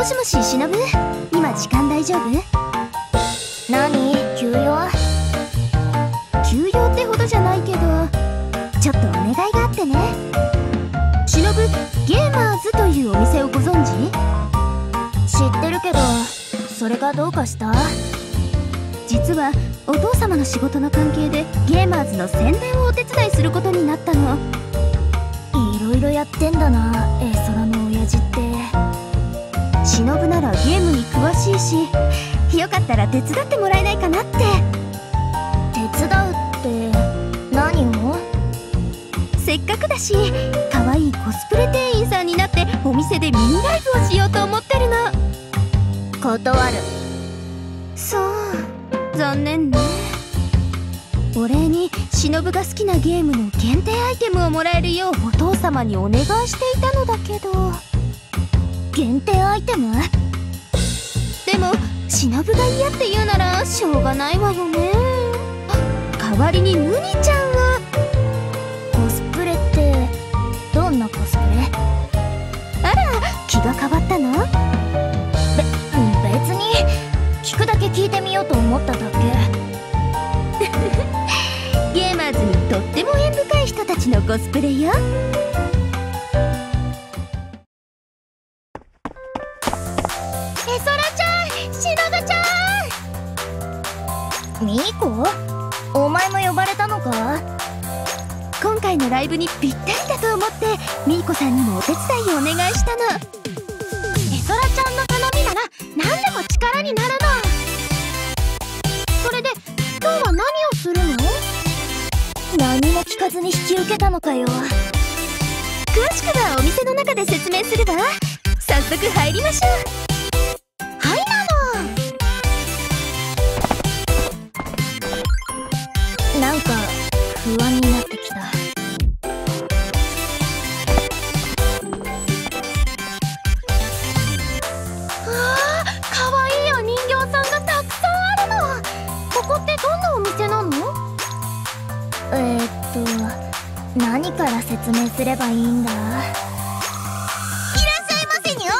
もしもし、しのぶ？今時間大丈夫？ 何？急用？ 急用ってほどじゃないけど、ちょっとお願いがあってね。しのぶ、ゲーマーズというお店をご存知？ 知ってるけど、それがどうかした？ 実はお父様の仕事の関係でゲーマーズの宣伝をお手伝いすることになったの。 いろいろやってんだな、空の親父って。 しのぶならゲームに詳しいし、よかったら手伝ってもらえないかなって。 手伝うって何を？ せっかくだし、可愛いコスプレ店員さんになってお店でミニライブをしようと思ってるの。 断る。 そう、残念ね。お礼にしのぶが好きなゲームの限定アイテムをもらえるようお父様にお願いしていたのだけど。 限定アイテム？ でもしのぶが嫌って言うならしょうがないわよね。代わりにヌニちゃんは。 コスプレってどんなコスプレ？ あら、気が変わったの？ 別に聞くだけ聞いてみようと思っただけ。 ゲーマーズにとっても縁深い人たちのコスプレよ。 えそらちゃん、しのぶちゃん。ミーコ？お前も呼ばれたのか？ 今回のライブにぴったりだと思ってミーコさんにもお手伝いをお願いしたの。 えそらちゃんの頼みなら何でも力になるの。それで今日は何をするの？何も聞かずに引き受けたのかよ。 詳しくはお店の中で説明するわ。早速入りましょう。 はいなの。なんか不安になってきた。かわいいお人形さんがたくさんあるの。ここってどんなお店なの？何から説明すればいいんだ？いらっしゃいませにょ。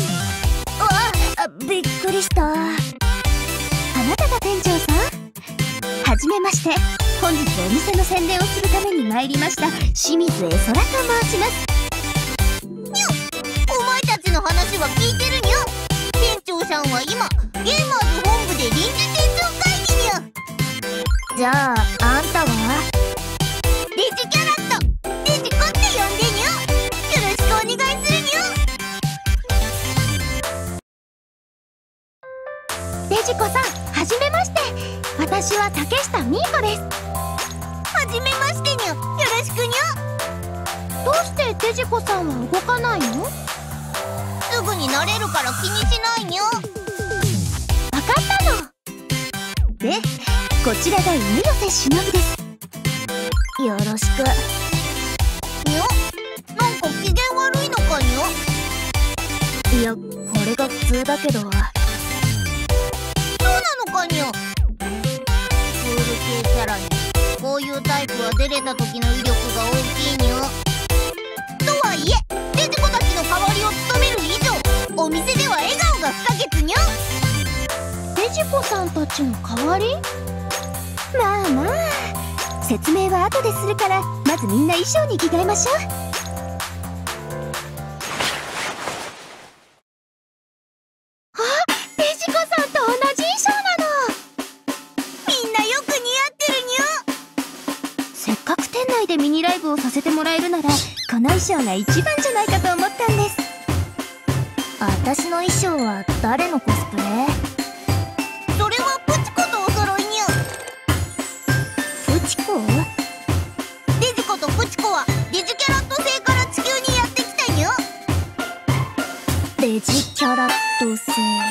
びっくりした。 あなたが店長さん？はじめまして。本日お店の宣伝をするために参りました清水絵空と申します。 にょ、お前たちの話は聞いてるにょ。店長さんは今ゲーマーズ本部で臨時店長会議にょ。じゃああんたは？デジキャラットデジコって呼んでにょ。よろしくお願いするにょ。デジコさん、はじめまして。私は竹下ミーコです。はじめましてにょ。よろしくにょ。どうしてデジコさんは動かないの？すぐになれるから気にしないにょ。わかったの。 で、こちらが犬寄しのぶです。 よろしく。にょ、なんか機嫌悪いのかにょ。いや、これが普通だけど。そうなのかにょ。クール系キャラにこういうタイプは出れた時の威力が大きいにょ。とはいえデジコたちの代わりを務める以上、お店では笑顔が不可欠にょ。デジコさんたちの代わり？ まあまあ、説明は後でするから、まずみんな衣装に着替えましょう。 あ、デジコさんと同じ衣装なの。みんなよく似合ってるにょ。 せっかく店内でミニライブをさせてもらえるなら、この衣装が一番じゃないかと思ったんです。 私の衣装は誰のコスプレ？それはプチコとお揃いにょ。 プチコ？ デジコとプチコはデジキャラット星から地球にやってきたにょ。デジキャラット星。デジ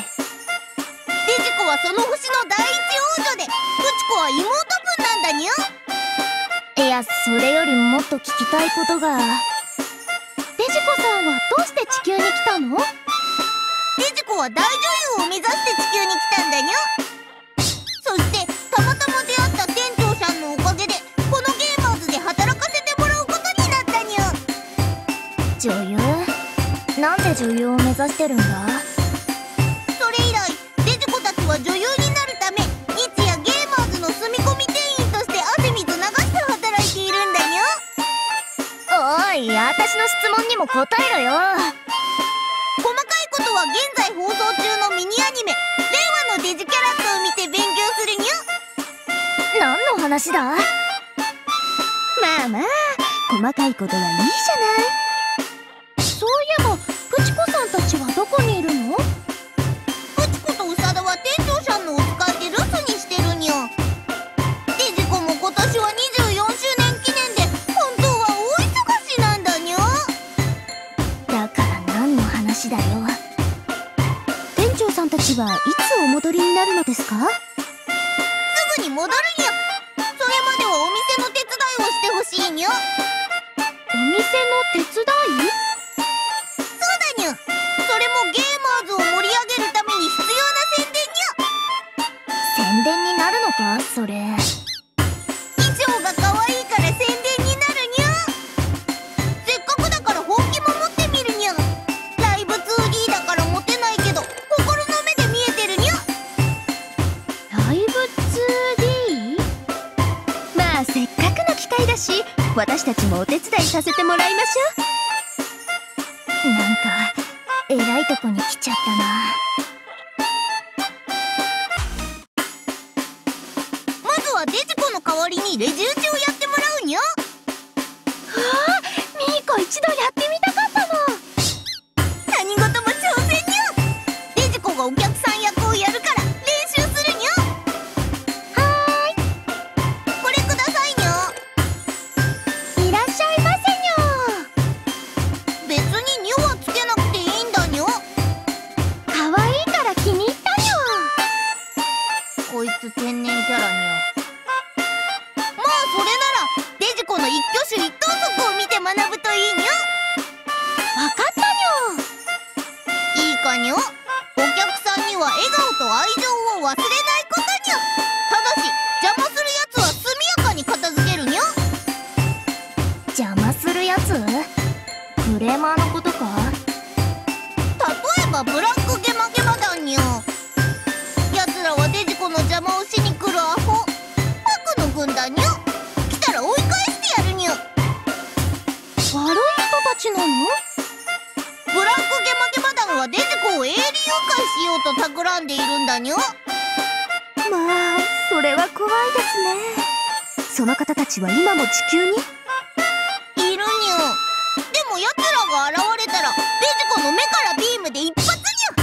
コはその星の第一王女で、プチコは妹分なんだにょ。いや、それよりもっと聞きたいことが。デジコさんはどうして地球に来たの？デジコは大女優を目指して地球に来たんだにょ。そしてたまたま出会った店長さんのおかげでこのゲーマーズで働かせてもらうことになったにょ。女優？なんで女優を目指してるんだ？ 私は女優になるため日夜ゲーマーズの住み込み店員として汗水流して働いているんだにゃ。 おい、私の質問にも答えろよ。 細かいことは現在放送中のミニアニメ「令和のデジキャラット」を見て勉強するにゃ。 何の話だ？まあまあ、細かいことはいいじゃない。そういえばプチコさんたちはどこにいるの？ プチコとウサダは店長さんのお使いで留守にしてるにゃ。デジコも今年は24周年記念で本当は大忙しなんだにゃ。 だから何の話だよ。店長さんたちはいつお戻りになるのですか？ すぐに戻るにゃ。それまではお店の手伝いをしてほしいにゃ。 お店の手伝い？ そうだにゃ。それもゲーマーズを盛り上げるために必要な宣伝にゃ。 宣伝になるのかそれ？ 衣装が可愛いから宣伝になるにゃ。せっかくだから本気も持ってみるにゃ。ライブ 2D だから持てないけど心の目で見えてるにゃ。 ライブ 2D？ まあせっかくの機会だし、私たちもお手伝いさせてもらいましょう。なんかえらいとこに来ちゃったな。 まずはデジコの代わりにレジ打ちをやってもらうにゃ。 ミーコ一度やってみたかったの。 何事も挑戦にゃ。デジコがお客さん役をやるから練習するにゃ。 はこれくださいにゃ。 ーい。いらっしゃいませに別ににょはつけなくていいんだにゃ。 ょ。かわいいから気に入ったにょ。 こいつ天然キャラにゃ。まあそれならデジコの一挙手一投足を見て学ぶといいにゃ。 わかったにょ。 いいかにゃ。お客さんには笑顔と愛情を忘れないことにゃ。ただし邪魔するやつは速やかに片付けるにゃ。 邪魔するやつ？クレーマーのことか？ 例えばブラックゲマゲマ団にゃ。やつらはデジコの邪魔をしに来るアホ悪の軍団にゃ。来たら追い返してやるにゃ。 悪い人たちなの？ ブラックゲマゲマ団はデジコを営利誘拐しようと企んでいるんだにゃ。 まあそれは怖いですね。その方たちは今も地球に？ いるにゃ。でもやつらが現れたらデジコの目からビームで一発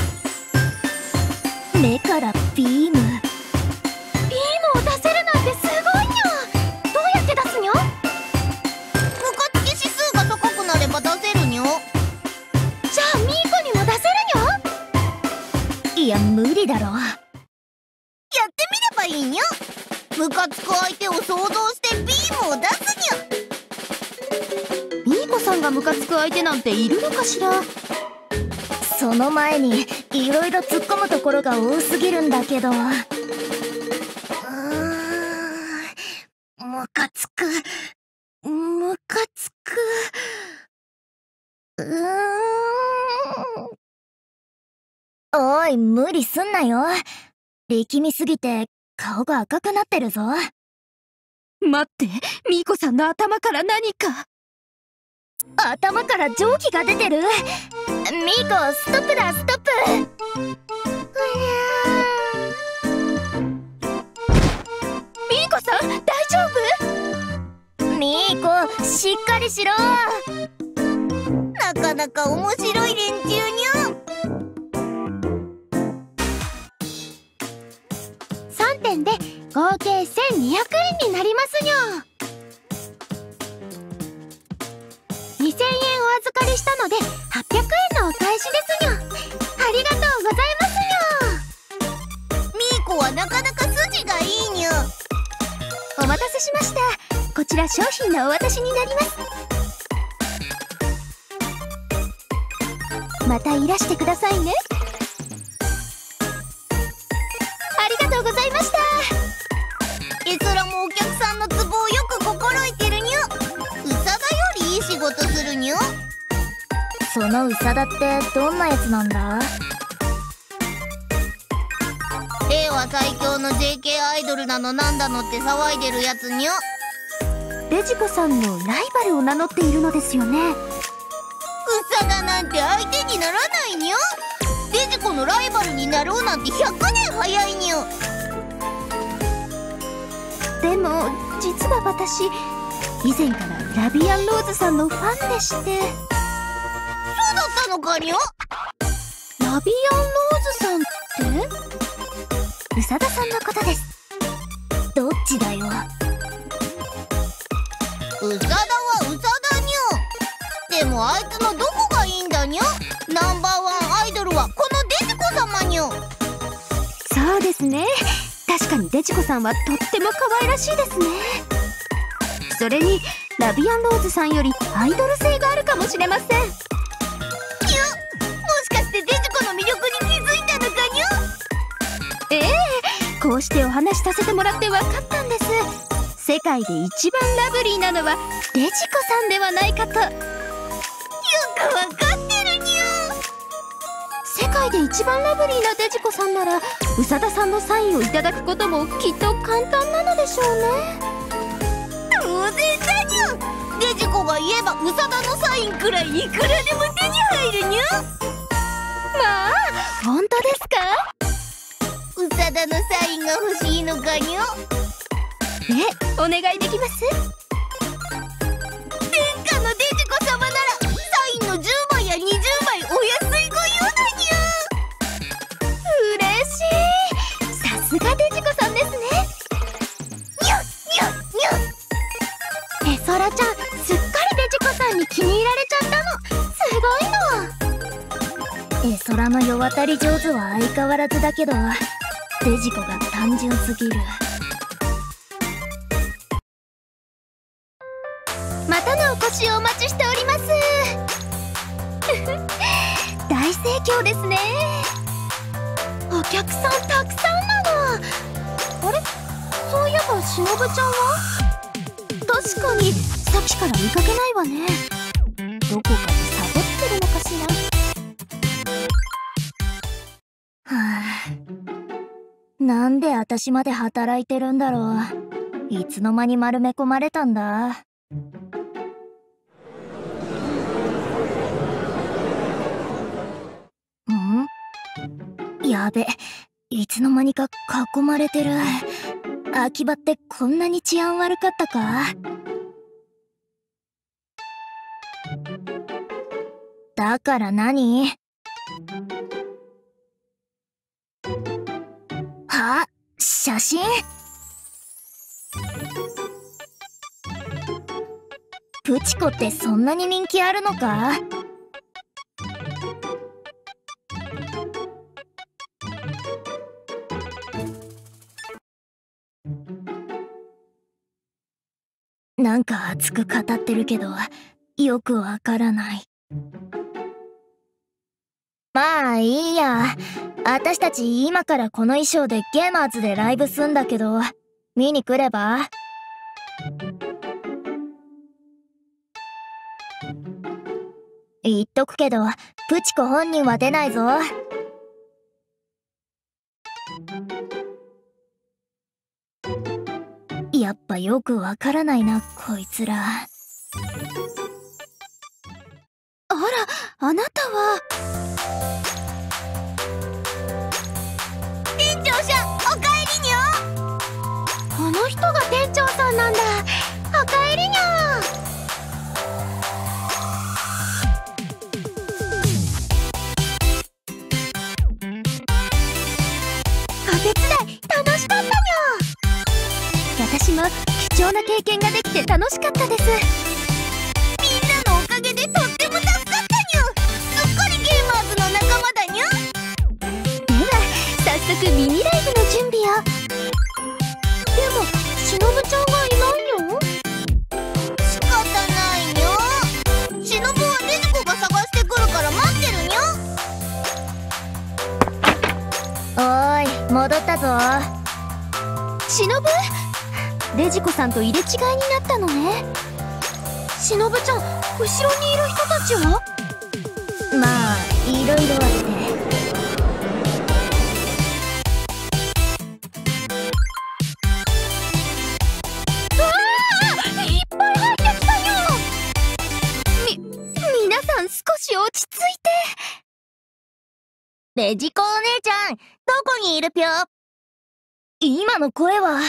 にゃ。 目からビーム？ビームを出せるなんてすごいにゃ。どうやって出すにゃ？ ムカつき指数が高くなれば出せるにゃ。 じゃあミーコにも出せるにゃ？いや無理だろ。 やってみればいいにゃ。ムカつく相手を想像してビームを出すにゃ。 ミーコさんがムカつく相手なんているのかしら？その前にいろいろ突っ込むところが多すぎるんだけど。ムカつく。ムカつく。おい、無理すんなよ。力みすぎて顔が赤くなってるぞ。待って、ミーコさんの頭から何か。頭から蒸気が出てる。ミーコ、ストップだ、ストップ。ミーコさん、大丈夫？ミーコ、しっかりしろ。 なかなか面白い連中にゃ。 3点で合計1200円になりますにょ。2000円お預かりしたので800円のお返しですにょ。ありがとうございますにょ。 ミーコはなかなか筋がいいにゃ。 お待たせしました。こちら商品のお渡しになります。またいらしてくださいね。ありがとうございました。 絵空もお客さんのツボをよく心得てるにゃ。うさだよりいい仕事するにゃ。 そのうさだってどんなやつなんだ？ 令和最強の JK アイドルなのなんだのって騒いでるやつにょ。 デジコさんのライバルを名乗っているのですよね。 ウサダなんて相手にならないにょ。デジコのライバルになろうなんて100年早いにょ。 でも実は私、以前からラビアンローズさんのファンでして。 そうだったのかにょ。 ラビアンローズさんって宇佐田さんのことです。 どっちだよ。宇佐田は宇佐田にょ。でもあいつのどこがいいんだにょ。ナンバーワンアイドルはこのデジコ様にょ。 そうですね、確かにデジコさんはとっても可愛らしいですね。それにラビアンローズさんよりアイドル性があるかもしれません。 にょ、もしかしてデジコの魅力に気づいたのかにょ。 ええ、こうしてお話しさせてもらって分かったんです。世界で一番ラブリーなのはデジコさんではないかと。よくわかってるにょ。 世界で一番ラブリーなデジコさんなら宇佐田さんのサインをいただくこともきっと簡単なのでしょうね。 当然だにょ。デジコが言えば宇佐田のサインくらいいくらでも手に入るにょ。 まあ本当ですか。 宇佐田のサインが欲しいのかにょ。 お願いできます？ 天下のデジコ様ならサインの10枚や20枚お安いご用だにょ。 嬉しい、さすがデジコさんですね。 にょにょにょ。 エソラちゃん、すっかりデジコさんに気に入られちゃったの。すごいの。 エソラの世渡り上手は相変わらずだけど、デジコが単純すぎる。 またのお越しをお待ちしております。大盛況ですね。お客さんたくさんなの。あれ、そういえばしのぶちゃんは？確かにさっきから見かけないわね。どこかでサボってるのかしら。 はあ、なんで私まで働いてるんだろう。いつの間に丸め込まれたんだ。やべ、いつの間にか囲まれてる。秋葉ってこんなに治安悪かったか？だから何？は？写真？プチコってそんなに人気あるのか？なんか熱く語ってるけどよくわからない。まあいいや。私たち今からこの衣装でゲーマーズでライブすんだけど、見に来れば？言っとくけどプチコ本人は出ないぞ。やっぱよくわからないなこいつら。あら、あなたは。 店長さん、おかえりにょ。 この人が店長さんなんだ。おかえりにょ。お手伝い楽しかったにょ。私も貴重な経験ができて楽しかったです。 みんなのおかげでとっても助かったにょ。すっかりゲーマーズの仲間だにょ。 では早速ミニライブの準備を。でもしのぶちゃんがいないよ。 仕方ないにょ。しのぶはデジコが探してくるから待ってるにょ。おーい、戻ったぞ。 しのぶ？デジコさんと入れ違いになったのね。しのぶちゃん、後ろにいる人たちは？ まあいろいろあって。 デジコお姉ちゃん、どこにいるぴょ？今の声は。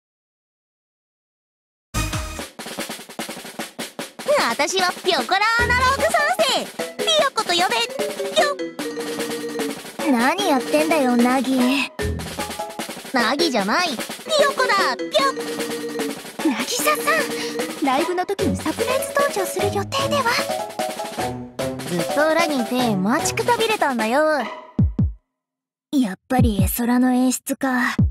私はぴょこらアナログ3世、ピヨコと呼べ、ぴょ。何やってんだよ、ナギ。ナギじゃない、ピヨコだ、ぴょ。 渚さん、ライブの時にサプライズ登場する予定では？ ずっと裏にいて待ちくたびれたんだよ。やっぱり絵空の演出か。はーい、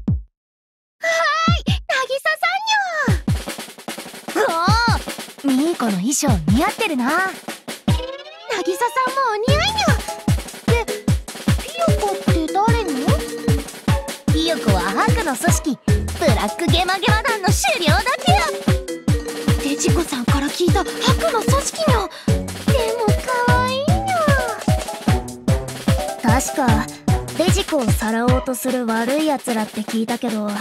渚さんにゃー。おー、ミーコの衣装似合ってるな。 渚さんもお似合いにゃ。で、ピヨコって誰の？ ピヨコは悪の組織ブラックゲマゲマ団の首領だぴよ。 デジコさんから聞いた悪の組織にゃ。でも可愛いにゃ。 確かデジコをさらおうとする悪いやつらって聞いたけど。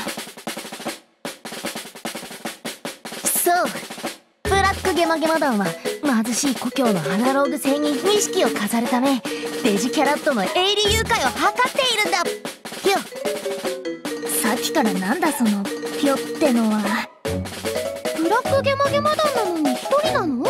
そう、ブラックゲマゲマ団は貧しい故郷のアナログ星に錦を飾るためデジキャラットの営利誘拐を図っているんだぴょ。さっきからなんだそのぴょってのは。 ブラックゲマゲマ団なのに一人なの？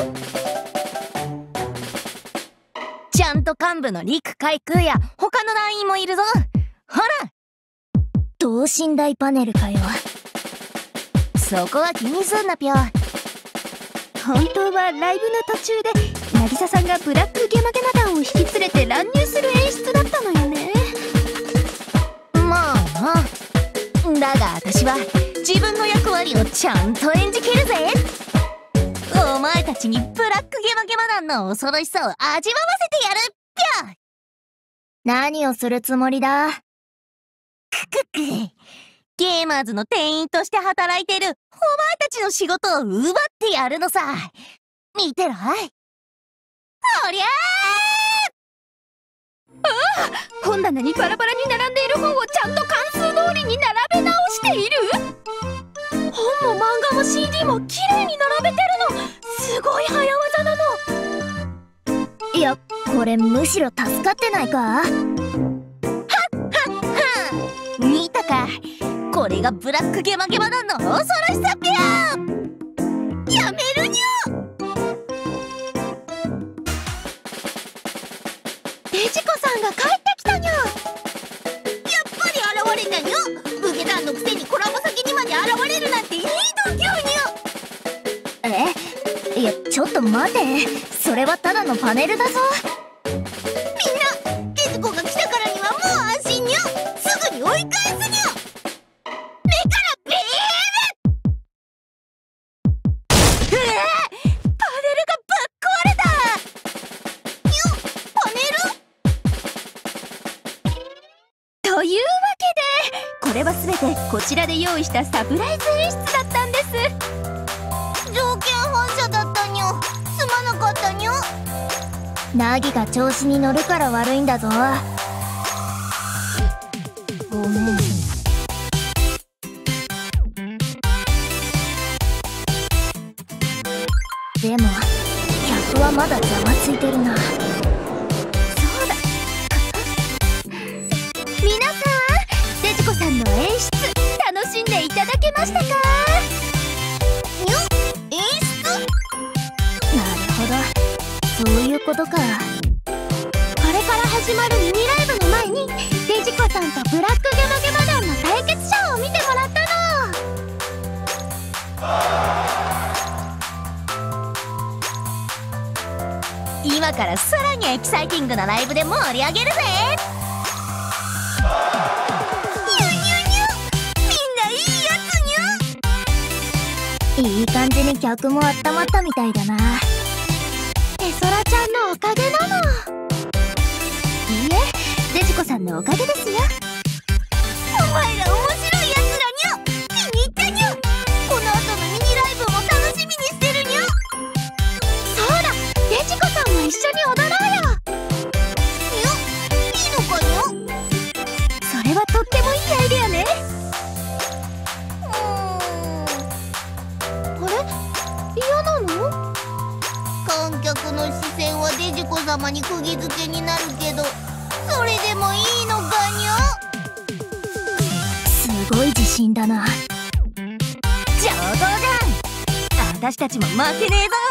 ちゃんと幹部の陸海空や他の団員もいるぞ。ほら、等身大パネルかよ。そこは気にすんなぴょ。 本当はライブの途中で渚さんがブラックゲマゲマ団を引き連れて乱入する演出だったのよね。 まあな。だが私は自分の役割をちゃんと演じきるぜ。お前たちにブラックゲマゲマ団の恐ろしさを味わわせてやるぴょ。何をするつもりだ？ゲーマーズの店員として働いてるお前たちの仕事を奪ってやるのさ。見てろ。おりゃー。ああ、本棚にバラバラに並んでいる本をちゃんと関数通りに並べ直している。本も漫画も CD もきれいに並べてるの。すごい早技なの。 いや、これむしろ助かってないか？はっはっは。見たか、これがブラックゲマゲマ団の恐ろしさぴょ。やめるにゃ。 デジコさんが帰ってきたにゃ。やっぱり現れたにゃ。武家団のくせにコラボ先にまで現れるなんていい度胸にゃ。いや、ちょっと待て。それはただのパネルだぞ。みんな、デジコが来たからにはもう安心にゃ。すぐに追い返すにゃ。目からビーム。パネルがぶっ壊れたにゃ。パネルというわけで、これは全てこちらで用意したサプライズ演出だったんです。 条件反射だったにゃ。すまなかったにゃ。ナギが調子に乗るから悪いんだぞ。ごめん。でも客はまだざわついてるな。 そうだ。皆さん、デジコさんの演出楽しんでいただけましたか？ にゃ、演出？なるほど、そういうことか。 これから始まるミニライブの前にデジコさんとブラックゲマゲマ団の対決ショーを見てもらったの。 今からさらにエキサイティングなライブで盛り上げるぜ。いい感じに客も温まったみたいだな。 絵空ちゃんのおかげなの。いいえ、デジコさんのおかげですよ。 お前ら面白いやつらにゃ。気に入ったにゃ。この後のミニライブも楽しみにしてるにゃ。 そうだ、デジコさんも一緒に踊ろうよ。 にゃ、いいのかにゃ。 それはとってもいいアイデアね。嫌なの？ 観客の視線はデジコ様に釘付けになるけど、それでもいい自信だな。上等じゃん。私たちも負けねえぞ。